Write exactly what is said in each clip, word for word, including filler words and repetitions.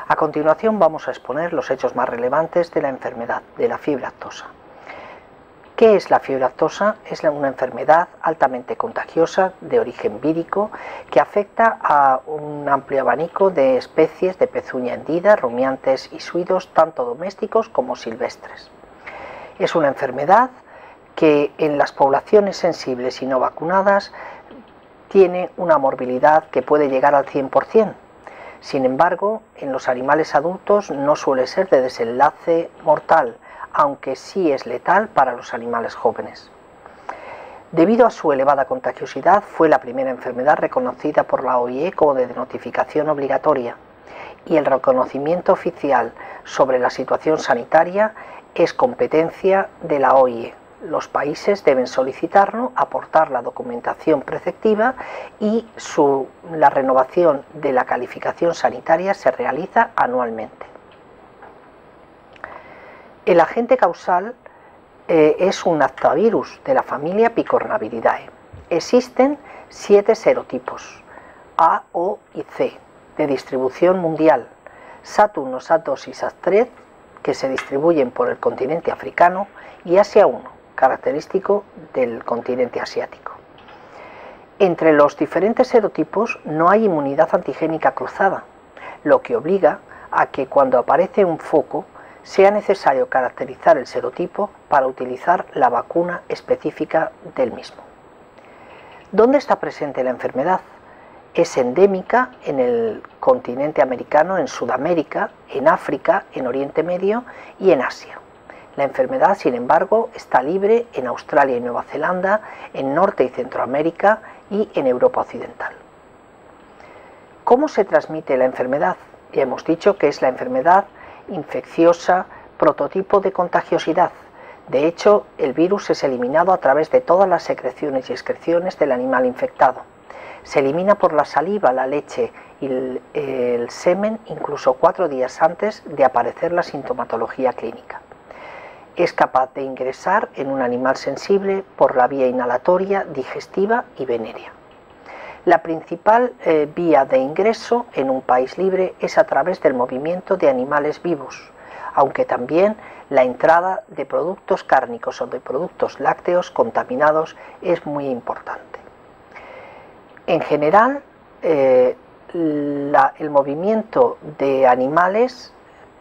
A continuación vamos a exponer los hechos más relevantes de la enfermedad de la fiebre aftosa. ¿Qué es la fiebre aftosa? Es una enfermedad altamente contagiosa de origen vírico que afecta a un amplio abanico de especies de pezuña hendida, rumiantes y suidos, tanto domésticos como silvestres. Es una enfermedad que en las poblaciones sensibles y no vacunadas tiene una morbilidad que puede llegar al cien por cien. Sin embargo, en los animales adultos no suele ser de desenlace mortal, aunque sí es letal para los animales jóvenes. Debido a su elevada contagiosidad, fue la primera enfermedad reconocida por la O I E como de notificación obligatoria, y el reconocimiento oficial sobre la situación sanitaria es competencia de la O I E. Los países deben solicitarlo, aportar la documentación preceptiva y su, la renovación de la calificación sanitaria se realiza anualmente. El agente causal eh, es un adenovirus de la familia Picornaviridae. Existen siete serotipos, A, O y C, de distribución mundial, SAT uno, SAT dos y SAT tres, que se distribuyen por el continente africano, y Asia uno, característico del continente asiático. Entre los diferentes serotipos no hay inmunidad antigénica cruzada, lo que obliga a que cuando aparece un foco sea necesario caracterizar el serotipo para utilizar la vacuna específica del mismo. ¿Dónde está presente la enfermedad? Es endémica en el continente americano, en Sudamérica, en África, en Oriente Medio y en Asia. La enfermedad, sin embargo, está libre en Australia y Nueva Zelanda, en Norte y Centroamérica y en Europa Occidental. ¿Cómo se transmite la enfermedad? Ya hemos dicho que es la enfermedad infecciosa, prototipo de contagiosidad. De hecho, el virus es eliminado a través de todas las secreciones y excreciones del animal infectado. Se elimina por la saliva, la leche y el, el semen incluso cuatro días antes de aparecer la sintomatología clínica. Es capaz de ingresar en un animal sensible por la vía inhalatoria, digestiva y venérea. La principal eh, vía de ingreso en un país libre es a través del movimiento de animales vivos, aunque también la entrada de productos cárnicos o de productos lácteos contaminados es muy importante. En general, eh, la, el movimiento de animales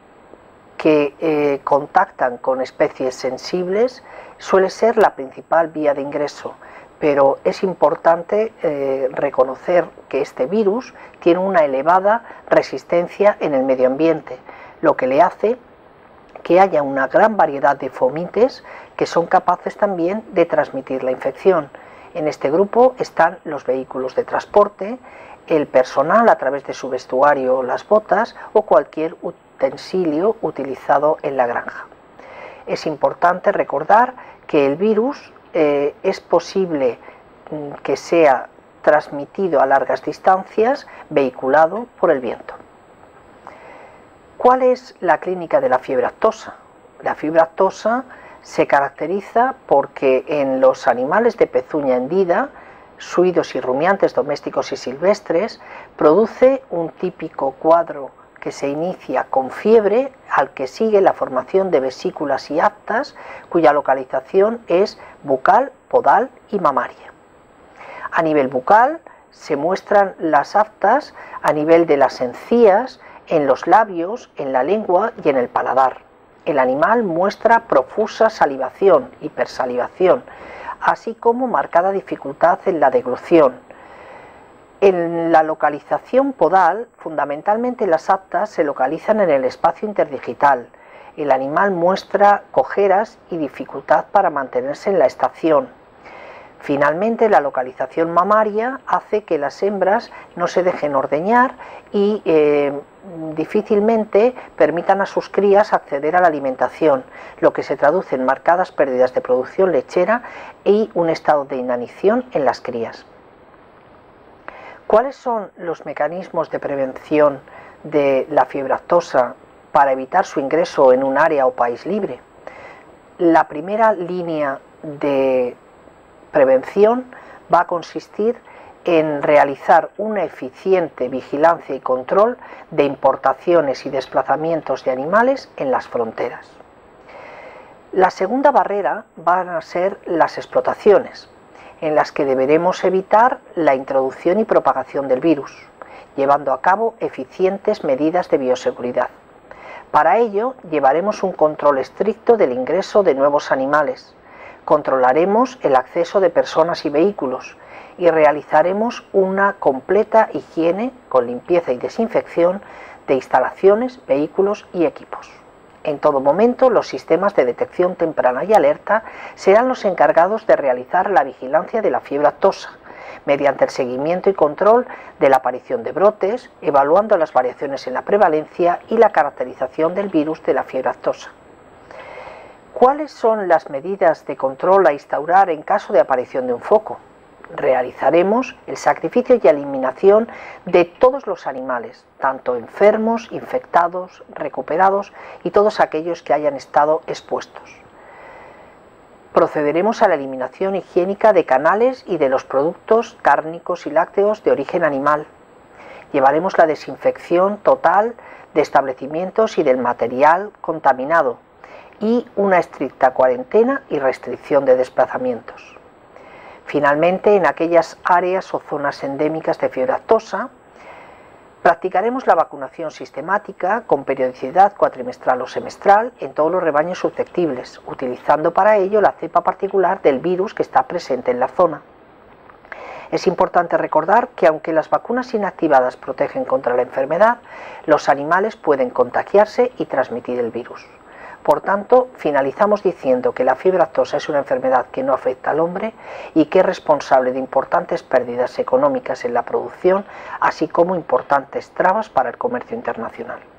que eh, contactan con especies sensibles suele ser la principal vía de ingreso, pero es importante eh, reconocer que este virus tiene una elevada resistencia en el medio ambiente, lo que le hace que haya una gran variedad de fomites que son capaces también de transmitir la infección. En este grupo están los vehículos de transporte, el personal a través de su vestuario, las botas o cualquier utensilio utilizado en la granja. Es importante recordar que el virus eh, es posible que sea transmitido a largas distancias vehiculado por el viento. ¿Cuál es la clínica de la fiebre aftosa? La fiebre aftosa se caracteriza porque en los animales de pezuña hendida, suidos y rumiantes domésticos y silvestres, produce un típico cuadro que se inicia con fiebre, al que sigue la formación de vesículas y aftas, cuya localización es bucal, podal y mamaria. A nivel bucal se muestran las aftas a nivel de las encías, en los labios, en la lengua y en el paladar. El animal muestra profusa salivación, hipersalivación, así como marcada dificultad en la deglución. En la localización podal, fundamentalmente las aftas se localizan en el espacio interdigital. El animal muestra cojeras y dificultad para mantenerse en la estación. Finalmente, la localización mamaria hace que las hembras no se dejen ordeñar y eh, difícilmente permitan a sus crías acceder a la alimentación, lo que se traduce en marcadas pérdidas de producción lechera y un estado de inanición en las crías. ¿Cuáles son los mecanismos de prevención de la fiebre aftosa para evitar su ingreso en un área o país libre? La primera línea de prevención va a consistir en realizar una eficiente vigilancia y control de importaciones y desplazamientos de animales en las fronteras. La segunda barrera van a ser las explotaciones, en las que deberemos evitar la introducción y propagación del virus, llevando a cabo eficientes medidas de bioseguridad. Para ello, llevaremos un control estricto del ingreso de nuevos animales, controlaremos el acceso de personas y vehículos y realizaremos una completa higiene con limpieza y desinfección de instalaciones, vehículos y equipos. En todo momento, los sistemas de detección temprana y alerta serán los encargados de realizar la vigilancia de la fiebre aftosa, mediante el seguimiento y control de la aparición de brotes, evaluando las variaciones en la prevalencia y la caracterización del virus de la fiebre aftosa. ¿Cuáles son las medidas de control a instaurar en caso de aparición de un foco? Realizaremos el sacrificio y eliminación de todos los animales, tanto enfermos, infectados, recuperados y todos aquellos que hayan estado expuestos. Procederemos a la eliminación higiénica de canales y de los productos cárnicos y lácteos de origen animal. Llevaremos la desinfección total de establecimientos y del material contaminado y una estricta cuarentena y restricción de desplazamientos. Finalmente, en aquellas áreas o zonas endémicas de fiebre aftosa, practicaremos la vacunación sistemática con periodicidad cuatrimestral o semestral en todos los rebaños susceptibles, utilizando para ello la cepa particular del virus que está presente en la zona. Es importante recordar que aunque las vacunas inactivadas protegen contra la enfermedad, los animales pueden contagiarse y transmitir el virus. Por tanto, finalizamos diciendo que la fiebre aftosa es una enfermedad que no afecta al hombre y que es responsable de importantes pérdidas económicas en la producción, así como importantes trabas para el comercio internacional.